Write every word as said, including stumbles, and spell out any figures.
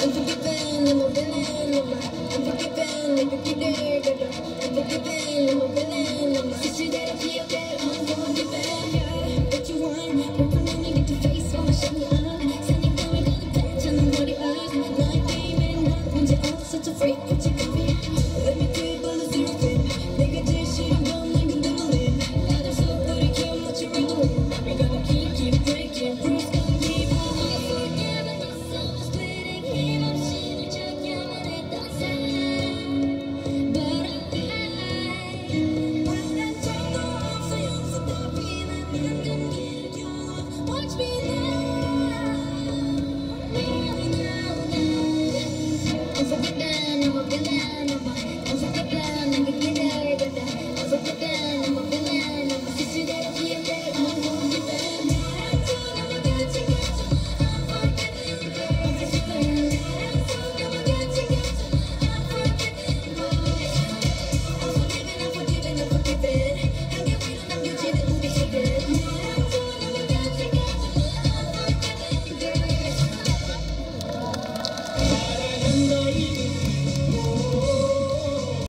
Unforgiven, I'm a villain, I'm a unforgiven, like a kid, unforgiven, I'm a villain, I'm a sister that I feel that I'm